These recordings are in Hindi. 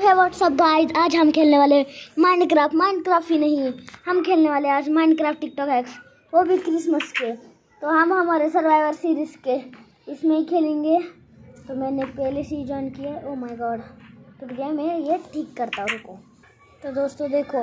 है व्हाट्सअप गाइस, आज हम खेलने वाले माइनक्राफ्ट ही नहीं, हम खेलने वाले आज माइनक्राफ्ट टिकटॉक हैक्स, वो भी क्रिसमस के। तो हम हमारे सर्वाइवर सीरीज़ के इसमें ही खेलेंगे। तो मैंने पहले से ही ज्वाइन किया। ओ माय गॉड, टूट गया। मैं ये ठीक करता हूँ, रुको। तो दोस्तों देखो,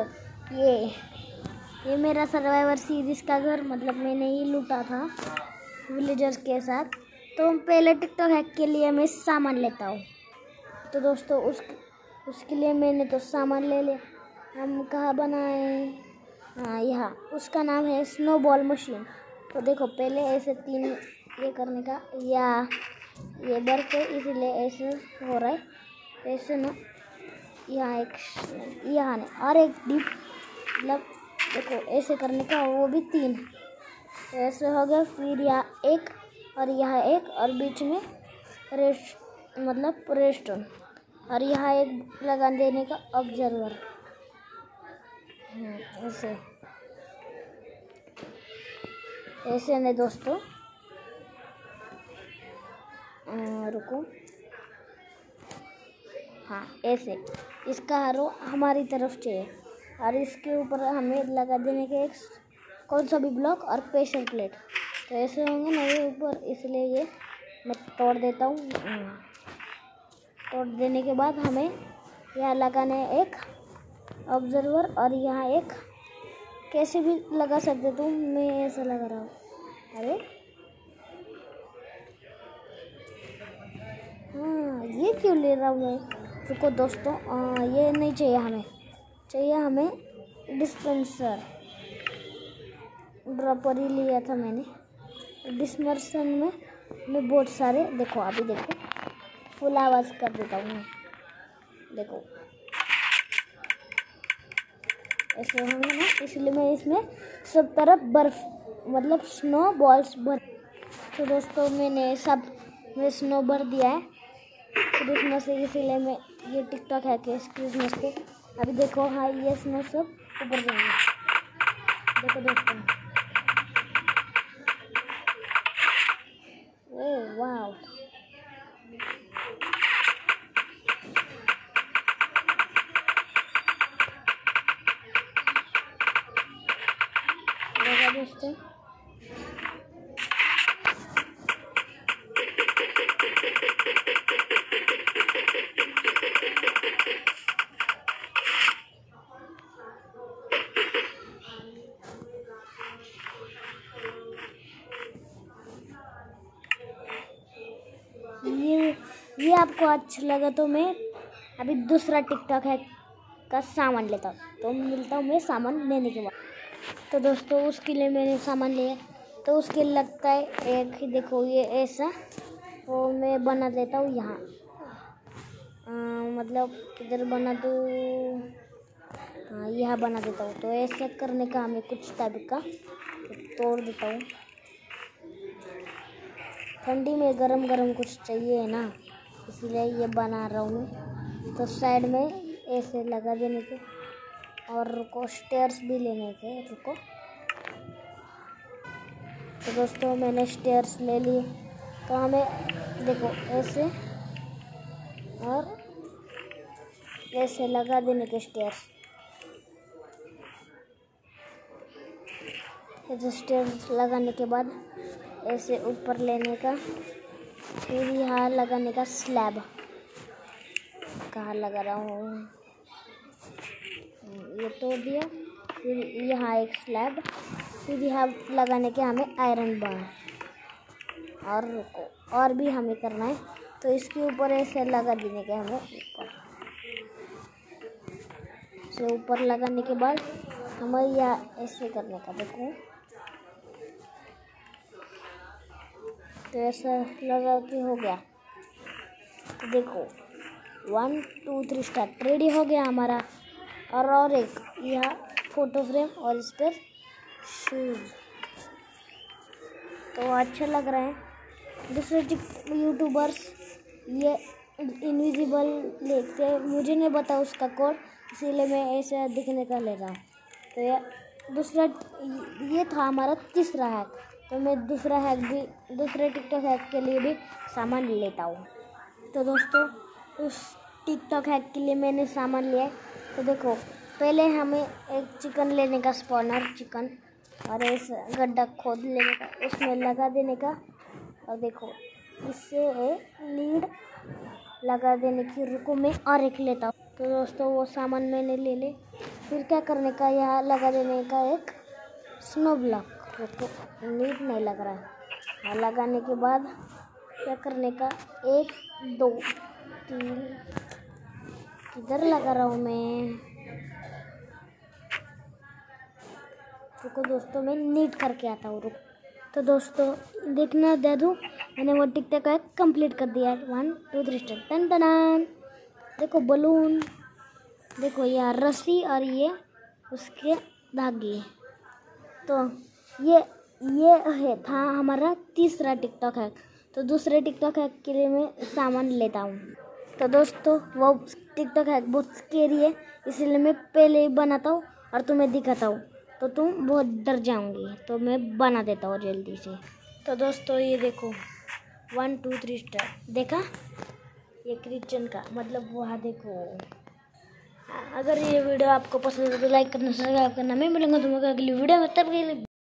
ये मेरा सर्वाइवर सीरीज़ का घर, मतलब मैंने ही लूटा था विलेजर्स के साथ। तो पहले टिकटॉक हैक के लिए मैं सामान लेता हूँ। तो दोस्तों उसके लिए मैंने तो सामान ले लिया। हम कहाँ बनाए? हाँ, यहाँ। उसका नाम है स्नोबॉल मशीन। तो देखो, पहले ऐसे 3 ये करने का, या ये बर्फ है इसलिए ऐसे हो रहा है। ऐसे ना, यहाँ नहीं, और एक डीप, मतलब देखो ऐसे करने का, वो भी 3 ऐसे हो गया। फिर यहाँ एक और यहाँ एक, और बीच में रेस्टोन, और यहाँ एक लगा देने का ऑब्जर्वर। ऐसे नहीं दोस्तों, रुको। हाँ, ऐसे इसका हरो हमारी तरफ चाहिए, और इसके ऊपर हमें लगा देने के एक कौन सा भी ब्लॉक और प्रेशर प्लेट। तो ऐसे होंगे ना ये ऊपर, इसलिए ये मैं तोड़ देता हूँ। तोड़ देने के बाद हमें यहाँ लगाने एक ऑब्जर्वर, और यहाँ एक कैसे भी लगा सकते तुम। मैं ऐसा लगा रहा हूँ। अरे हाँ, ये क्यों ले रहा हूँ मैं? रुको दोस्तों, ये नहीं चाहिए हमें डिस्पेंसर। ड्रॉपर ही लिया था मैंने। डिस्पेंसर में बहुत सारे, देखो अभी देखो, फुल आवाज़ कर देता हूँ मैं। देखो ऐसे होंगे ना, इसलिए मैं इसमें सब तरफ बर्फ, मतलब स्नो बॉल्स भर। तो दोस्तों मैंने सब में स्नो भर दिया है क्रिसमस से, इसीलिए मैं ये टिकटॉक है कि क्रिसमस पे। अभी देखो, हाँ, ये स्नो सब ऊपर जाएंगे। देखो दोस्तों, ओह वाह, देखा दोस्तों। ये आपको अच्छा लगा तो मैं अभी दूसरा टिकटॉक है का सामान लेता हूँ। तो मिलता हूँ मैं सामान लेने के बाद। तो दोस्तों उसके लिए मैंने सामान लिया, तो उसके लगता है एक ही, देखो ये ऐसा, वो मैं बना देता हूँ यहाँ। मतलब किधर बना दूँ? हाँ, यहाँ बना देता हूँ। तो ऐसा करने का हमें कुछ टाइप का तोड़ देता हूँ। ठंडी में गरम कुछ चाहिए ना, इसलिए ये बना रहा हूँ मैं। तो साइड में ऐसे लगा देने के, और रुको स्टेयर्स भी लेने के, रुको। तो दोस्तों मैंने स्टेयर्स ले लिए। तो हमें देखो ऐसे और ऐसे लगा देने के स्टेयर्स। ऐसे स्टेयर्स लगाने के बाद ऐसे ऊपर लेने का, फिर यहाँ लगाने का स्लैब। कहाँ लगा रहा हूँ? ये तोड़ दिया। फिर यहाँ एक स्लैब, फिर यहाँ लगाने के हमें आयरन बार। और रुको, और भी हमें करना है। तो इसके ऊपर ऐसे लगा देने के हमें ऊपर से, ऊपर लगाने के बाद हमें यहाँ ऐसे करने का, देखो। तो ऐसा लगा कि हो गया। तो देखो 1 2 3 स्टार्ट, रेडी हो गया हमारा। और एक यह फोटो फ्रेम, और इस पर शूज। तो अच्छा लग रहा है। दूसरे यूट्यूबर्स ये इनविजिबल लेते हैं, मुझे नहीं पता उसका कोड, इसीलिए मैं ऐसे दिखने का ले रहा हूँ। तो ये था हमारा तीसरा हैक। तो मैं दूसरा हैक भी, दूसरे टिकटॉक हैक के लिए भी सामान लेता हूँ। तो दोस्तों टिकटॉक हैक के लिए मैंने सामान लिया है। तो देखो, पहले हमें एक चिकन लेने का, स्पॉनर चिकन, और इस गड्ढा खोद लेने का, उसमें लगा देने का। और देखो, इससे एक लीड लगा देने की। रुको मैं और एक लेता हूँ। तो दोस्तों वो सामान मैंने ले ले। फिर क्या करने का, यहाँ लगा देने का एक स्नो ब्लॉक। रुको, लीड नहीं लग रहा है। और लगाने के बाद क्या करने का, 1 2 3, किधर लगा रहा हूँ मैं। रुको दोस्तों, मैं नीट करके आता हूँ। रुको। तो दोस्तों देखना दे दूँ, मैंने वो टिकटॉक हैक कंप्लीट कर दिया है। 1 2 3 स्टार्ट। टन टन। देखो बलून, देखो यार रस्सी, और ये उसके धागे। तो ये था हमारा तीसरा टिकटॉक हैक। तो दूसरे टिकटॉक हैक के लिए मैं सामान लेता हूँ। तो दोस्तों वो टिकटॉक हैक बहुत स्केरी है, इसलिए मैं पहले ही बनाता हूँ और तुम्हें दिखाता हूँ, तो तुम बहुत डर जाओगी। तो मैं बना देता हूँ जल्दी से। तो दोस्तों ये देखो, 1 2 3 स्टार्ट। देखा, ये क्रिश्चियन का मतलब वहाँ देखो। अगर ये वीडियो आपको पसंद है तो लाइक करना, सब्सक्राइब करना। मैं मिलूंगा तुम्हें अगली वीडियो में, तब के लिए